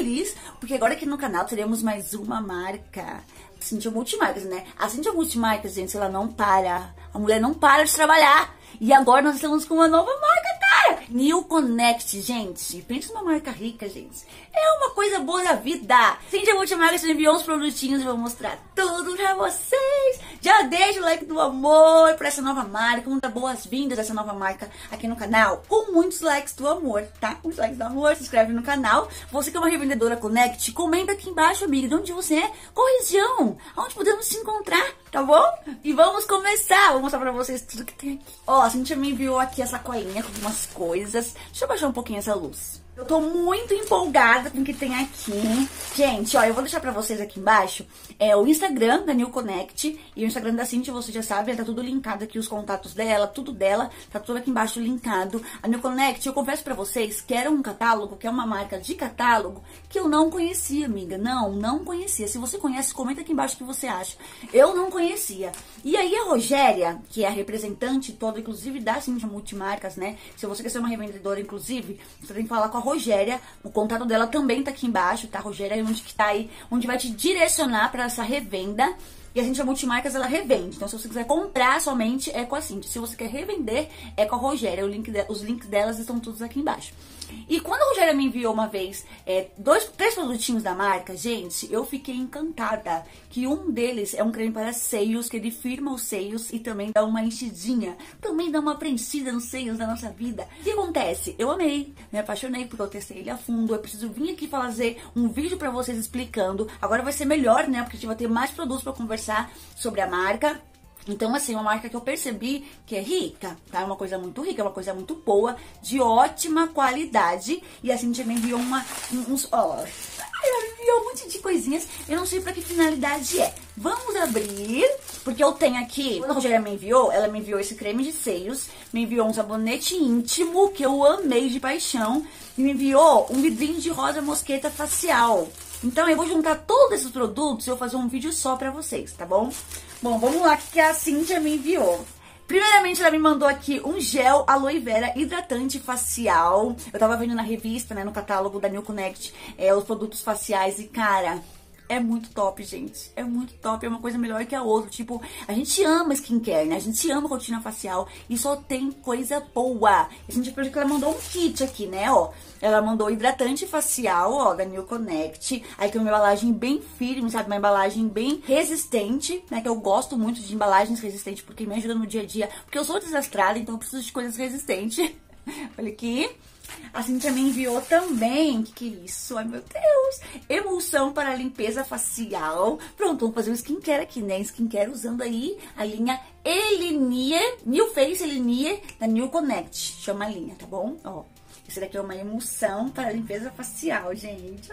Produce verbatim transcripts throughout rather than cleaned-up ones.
feliz, porque agora aqui no canal teremos mais uma marca. Cintia Multimarcas, né? A Cintia Multimarcas, gente, ela não para. A mulher não para de trabalhar. E agora nós estamos com uma nova marca, cara! New Connect, gente. Pensa numa marca rica, gente. É uma coisa boa da vida. Cintia Multimarcas enviou uns produtinhos e vou mostrar tudo pra vocês. Já deixa o like do amor pra essa nova marca. Vamos dar boas-vindas a essa nova marca aqui no canal. Com muitos likes do amor, tá? Muitos likes do amor. Se inscreve no canal. Você que é uma revendedora Connect, comenta aqui embaixo, amiga, de onde você é. Qual região? Onde podemos se encontrar, tá bom? E vamos começar. Vou mostrar pra vocês tudo que tem aqui. Ó, a Cintia me enviou aqui a sacolinha com algumas coisas. Deixa eu baixar um pouquinho essa luz. Eu tô muito empolgada com o que tem aqui. Gente, ó, eu vou deixar pra vocês aqui embaixo é, o Instagram da New Connect e o Instagram da Cintia, você já sabe, tá tudo linkado aqui, os contatos dela, tudo dela, tá tudo aqui embaixo linkado. A New Connect, eu confesso pra vocês que era um catálogo, que é uma marca de catálogo que eu não conhecia, amiga. Não, não conhecia. Se você conhece, comenta aqui embaixo o que você acha. Eu não conhecia. E aí a Rogéria, que é a representante toda, inclusive da Cintia Multimarcas, né? Se você quer ser uma revendedora, inclusive, você tem que falar com a Rogéria, o contato dela também tá aqui embaixo, tá? Rogéria, onde que tá aí, onde vai te direcionar pra essa revenda. E a Cintia Multimarcas, ela revende. Então, se você quiser comprar somente, é com a Cintia. Se você quer revender, é com a Rogéria. O link de, os links delas estão todos aqui embaixo. E quando a Rogéria me enviou uma vez é, dois, três produtinhos da marca, gente, eu fiquei encantada. Que um deles é um creme para seios, que ele firma os seios e também dá uma enchidinha. Também dá uma preenchida nos seios da nossa vida. O que acontece? Eu amei, me apaixonei porque eu testei ele a fundo. Eu preciso vir aqui fazer um vídeo pra vocês explicando. Agora vai ser melhor, né? Porque a gente vai ter mais produtos pra conversar sobre a marca. Então, assim, uma marca que eu percebi que é rica, tá? É uma coisa muito rica, é uma coisa muito boa, de ótima qualidade. E a Cintia me enviou uma, uns, ó, ela me enviou um monte de coisinhas, eu não sei pra que finalidade é. Vamos abrir, porque eu tenho aqui, quando a Rogéria me enviou, ela me enviou esse creme de seios, me enviou um sabonete íntimo, que eu amei de paixão, e me enviou um vidrinho de rosa mosqueta facial. Então, eu vou juntar todos esses produtos e eu vou fazer um vídeo só pra vocês, tá bom? Bom, vamos lá, o que a Cintia me enviou. Primeiramente, ela me mandou aqui um gel aloe vera hidratante facial. Eu tava vendo na revista, né, no catálogo da New Connect, é, os produtos faciais e, cara, é muito top, gente. É muito top, é uma coisa melhor que a outra. Tipo, a gente ama skincare, né? A gente ama rotina facial e só tem coisa boa. A gente percebeu que ela mandou um kit aqui, né, ó. Ela mandou hidratante facial, ó, da New Connect. Aí tem uma embalagem bem firme, sabe? Uma embalagem bem resistente, né? Que eu gosto muito de embalagens resistentes porque me ajuda no dia a dia. Porque eu sou desastrada, então eu preciso de coisas resistentes. Olha aqui. A Cintia me enviou também, que que é isso? Ai, meu Deus! Emulsão para limpeza facial. Pronto, vamos fazer um skincare aqui, né? Skincare usando aí a linha Elinier, New Face Elinier da New Connect. Chama a linha, tá bom? Ó, esse daqui é uma emulsão para limpeza facial, gente.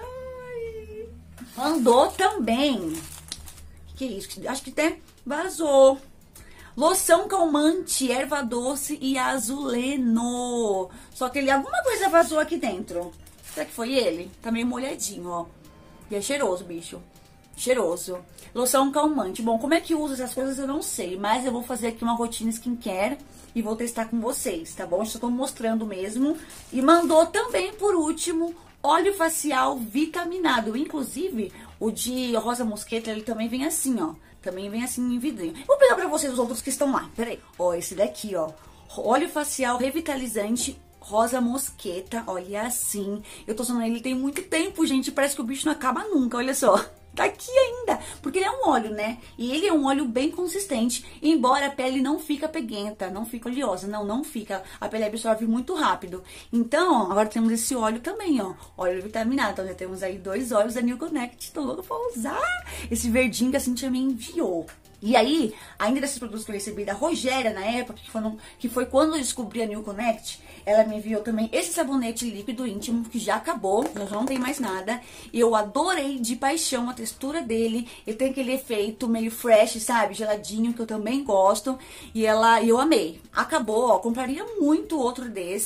Ai. Mandou também. Que que é isso? Acho que até vazou. Loção calmante, erva doce e azuleno. Só que ele, alguma coisa vazou aqui dentro. Será que foi ele? Tá meio molhadinho, ó. E é cheiroso, bicho. Cheiroso. Loção calmante. Bom, como é que usa essas coisas eu não sei. Mas eu vou fazer aqui uma rotina skincare e vou testar com vocês, tá bom? Eu só tô mostrando mesmo. E mandou também, por último, óleo facial vitaminado. Inclusive, o de rosa mosqueta, ele também vem assim, ó. Também vem assim em vidrinho. Vou pegar pra vocês os outros que estão lá. Peraí. Ó, esse daqui, ó. Óleo facial revitalizante rosa mosqueta. Olha assim. Eu tô usando ele tem muito tempo, gente. Parece que o bicho não acaba nunca. Olha só. Tá aqui ainda. Porque ele é um óleo, né? E ele é um óleo bem consistente. Embora a pele não fica peguenta, não fica oleosa. Não, não fica. A pele absorve muito rápido. Então, agora temos esse óleo também, ó. Óleo vitaminado. Então, já temos aí dois óleos da New Connect. Tô louca pra usar esse verdinho que a Cintia me enviou. E aí, ainda desses produtos que eu recebi da Rogéria na época, que, foram, que foi quando eu descobri a New Connect, ela me enviou também esse sabonete líquido íntimo, que já acabou, já não tem mais nada. E eu adorei de paixão a textura dele. Ele tem aquele efeito meio fresh, sabe? Geladinho, que eu também gosto. E ela, eu amei. Acabou, ó. Compraria muito outro desse.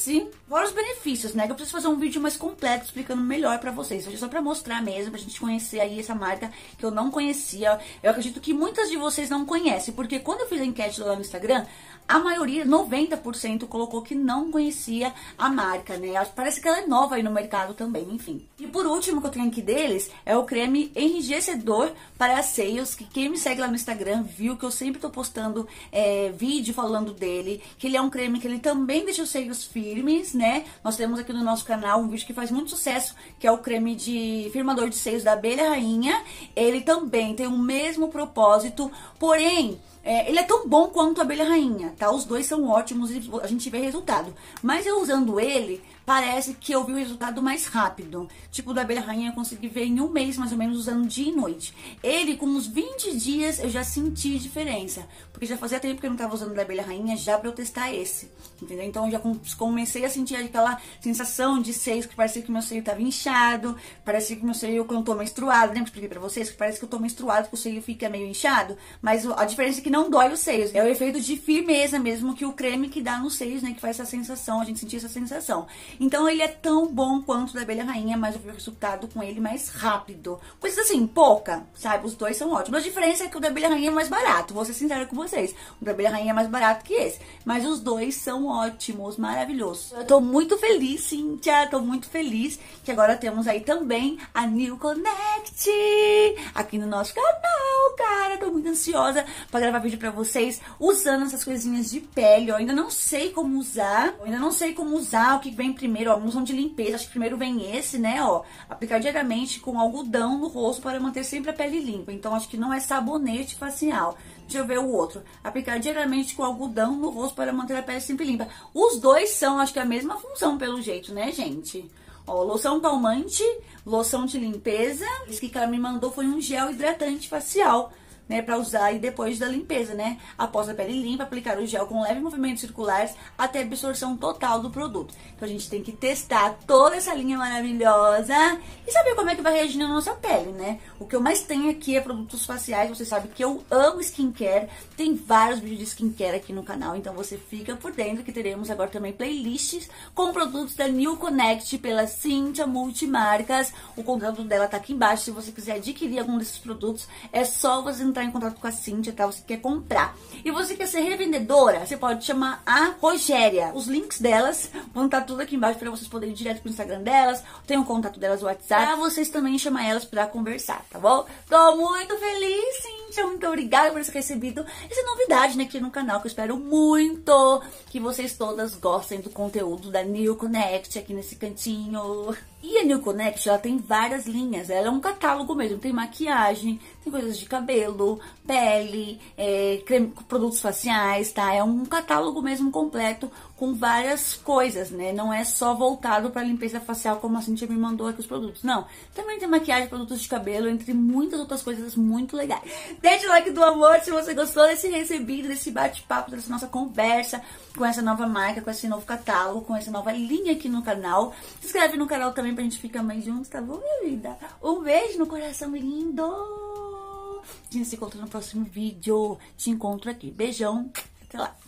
Fora os benefícios, né? Que eu preciso fazer um vídeo mais completo explicando melhor pra vocês. Hoje é só pra mostrar mesmo, pra gente conhecer aí essa marca que eu não conhecia. Eu acredito que muitas de vocês não conhecem, porque quando eu fiz a enquete lá no Instagram, a maioria, noventa por cento, colocou que não conhecia a marca, né? Parece que ela é nova aí no mercado também, enfim. E por último que eu tenho aqui deles é o creme enrijecedor para seios, que quem me segue lá no Instagram viu que eu sempre tô postando é, vídeo falando dele, que ele é um creme que ele também deixa os seios firmes, né? Nós temos aqui no nosso canal um vídeo que faz muito sucesso, que é o creme de firmador de seios da Abelha Rainha. Ele também tem o mesmo propósito, porém... É, ele é tão bom quanto a Abelha Rainha, tá? Os dois são ótimos e a gente vê resultado. Mas eu usando ele, parece que eu vi o resultado mais rápido. Tipo, da Abelha Rainha eu consegui ver em um mês, mais ou menos, usando dia e noite. Ele, com uns vinte dias, eu já senti diferença. Porque já fazia tempo que eu não tava usando da Abelha Rainha, já pra eu testar esse. Entendeu? Então, eu já comecei a sentir aquela sensação de seios, que parecia que meu seio tava inchado. Parecia que meu seio, quando eu tô menstruado, lembra que eu expliquei pra vocês? Que parece que eu tô menstruado, que o seio fica meio inchado. Mas a diferença é que não dói os seios. É o efeito de firmeza mesmo que o creme que dá nos seios, né? Que faz essa sensação, a gente sentir essa sensação. Então ele é tão bom quanto o da Abelha Rainha, mas eu vi o resultado com ele mais rápido. Coisa assim, pouca, sabe? Os dois são ótimos. A diferença é que o da Abelha Rainha é mais barato, vou ser sincera com vocês. O da Abelha Rainha é mais barato que esse. Mas os dois são ótimos, maravilhosos. Eu tô muito feliz, Cíntia, tô muito feliz que agora temos aí também a New Connect aqui no nosso canal, cara. Tô muito ansiosa pra gravar vídeo pra vocês usando essas coisinhas de pele. Eu ainda não sei como usar, eu ainda não sei como usar, o que vem primeiro, ó, unção de limpeza. Acho que primeiro vem esse, né, ó, aplicar diariamente com algodão no rosto para manter sempre a pele limpa. Então acho que não é sabonete facial. Deixa eu ver o outro. Aplicar diariamente com algodão no rosto para manter a pele sempre limpa. Os dois são, acho que a mesma função pelo jeito, né, gente? Ó, loção calmante, loção de limpeza. Esse que ela me mandou foi um gel hidratante facial, né, pra usar e depois da limpeza, né? Após a pele limpa, aplicar o gel com leves movimentos circulares até a absorção total do produto. Então a gente tem que testar toda essa linha maravilhosa e saber como é que vai reagir na nossa pele, né? O que eu mais tenho aqui é produtos faciais. Você sabe que eu amo skincare. Tem vários vídeos de skincare aqui no canal, então você fica por dentro que teremos agora também playlists com produtos da New Connect pela Cíntia Multimarcas. O contato dela tá aqui embaixo. Se você quiser adquirir algum desses produtos, é só você entrar em contato com a Cíntia, tá? Você quer comprar. E você quer ser revendedora, você pode chamar a Rogéria. Os links delas vão estar tudo aqui embaixo para vocês poderem ir direto pro Instagram delas. Tem o contato delas no WhatsApp, pra vocês também chamar elas pra conversar, tá bom? Tô muito feliz, Cíntia. Muito obrigada por ter recebido essa novidade, né, aqui no canal, que eu espero muito que vocês todas gostem do conteúdo da New Connect aqui nesse cantinho. E a New Connect, ela tem várias linhas, ela é um catálogo mesmo, tem maquiagem, tem coisas de cabelo, pele, é, creme, produtos faciais, tá? É um catálogo mesmo completo com várias coisas, né? Não é só voltado para limpeza facial como a Cíntia me mandou aqui os produtos, não. Também tem maquiagem, produtos de cabelo, entre muitas outras coisas muito legais. Deixa o like do amor se você gostou desse recebido, desse bate-papo, dessa nossa conversa com essa nova marca, com esse novo catálogo, com essa nova linha aqui no canal. Se inscreve no canal também pra gente ficar mais juntos, tá bom, minha vida? Um beijo no coração lindo! A gente se encontra no próximo vídeo. Te encontro aqui. Beijão. Até lá.